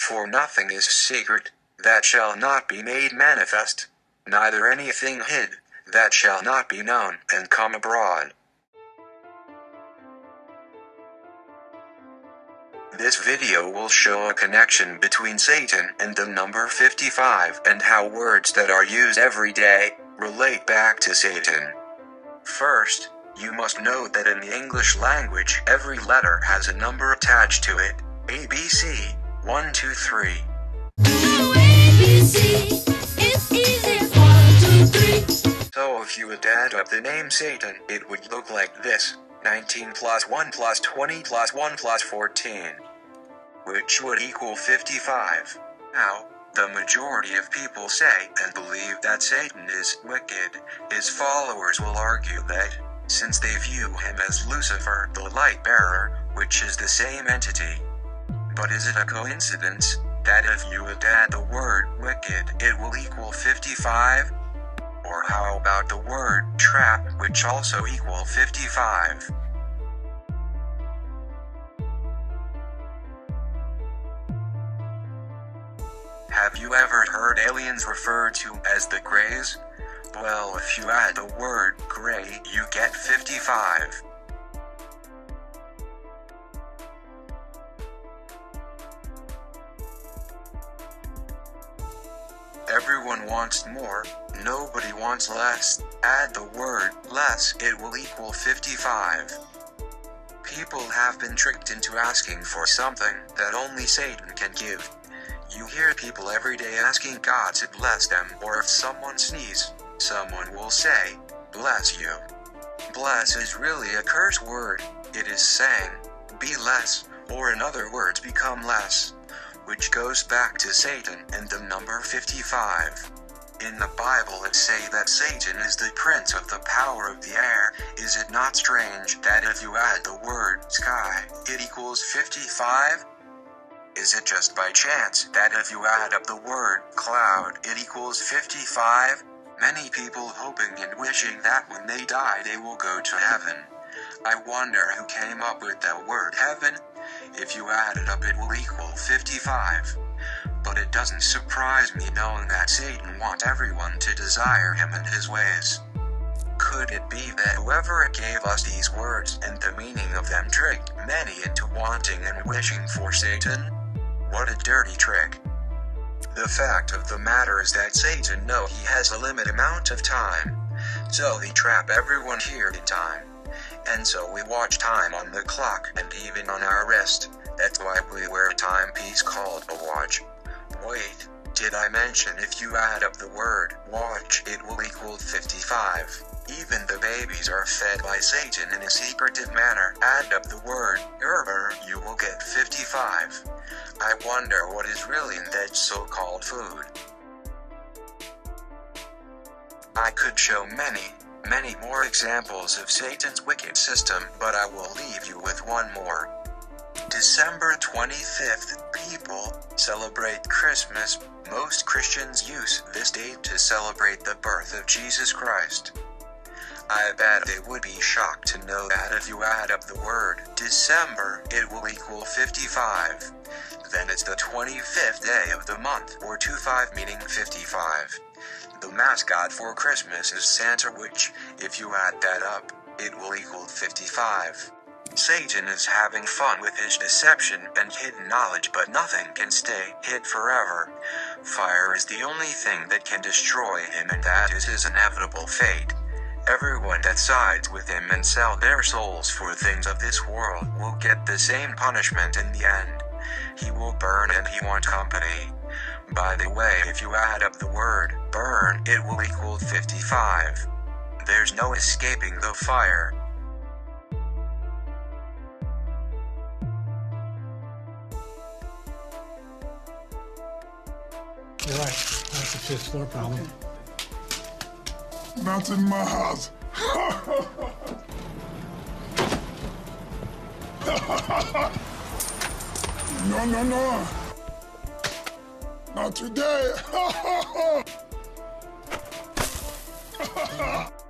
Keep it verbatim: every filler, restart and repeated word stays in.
For nothing is secret, that shall not be made manifest, neither anything hid, that shall not be known and come abroad. This video will show a connection between Satan and the number fifty-five and how words that are used every day relate back to Satan. First, you must know that in the English language every letter has a number attached to it, A B C, one, two, three. A B C, it's easy, one, two, three. So if you would add up the name Satan, it would look like this, nineteen plus one plus twenty plus one plus fourteen. Which would equal fifty-five. Now, the majority of people say and believe that Satan is wicked. His followers will argue that, since they view him as Lucifer, the light bearer, which is the same entity. But is it a coincidence that if you would add the word wicked, it will equal fifty-five? Or how about the word trap, which also equal fifty-five? Have you ever heard aliens referred to as the Greys? Well, if you add the word gray, you get fifty-five. Everyone wants more, nobody wants less. Add the word less, it will equal fifty-five. People have been tricked into asking for something that only Satan can give. You hear people every day asking God to bless them, or if someone sneezes, someone will say, bless you. Bless is really a curse word. It is saying, be less, or in other words become less, which goes back to Satan and the number fifty-five. In the Bible it say that Satan is the prince of the power of the air. Is it not strange that if you add the word sky, it equals fifty-five? Is it just by chance that if you add up the word cloud, it equals fifty-five? Many people hoping and wishing that when they die they will go to heaven. I wonder who came up with that word heaven? If you add it up it will equal fifty-five. But it doesn't surprise me knowing that Satan wants everyone to desire him and his ways. Could it be that whoever gave us these words and the meaning of them tricked many into wanting and wishing for Satan? What a dirty trick. The fact of the matter is that Satan knows he has a limited amount of time. So he trap everyone here in time. And so we watch time on the clock and even on our wrist. That's why we wear a timepiece called a watch. Wait, did I mention if you add up the word watch it will equal fifty-five? Even the babies are fed by Satan in a secretive manner. Add up the word Gerber, you will get fifty-five. I wonder what is really in that so-called food. I could show many, many more examples of Satan's wicked system, but I will leave you with one more. December twenty-fifth, people celebrate Christmas. Most Christians use this date to celebrate the birth of Jesus Christ. I bet they would be shocked to know that if you add up the word December, it will equal fifty-five. Then it's the twenty-fifth day of the month, or twenty-five meaning fifty-five. The mascot for Christmas is Santa, which, if you add that up, it will equal fifty-five. Satan is having fun with his deception and hidden knowledge, but nothing can stay hid forever. Fire is the only thing that can destroy him, and that is his inevitable fate. Everyone that sides with him and sell their souls for things of this world will get the same punishment in the end. He will burn and he wants company. By the way, if you add up the word burn, it will equal fifty-five. There's no escaping the fire. You're right. That's a fifth floor problem. Not in my house. No, no, no. Not today.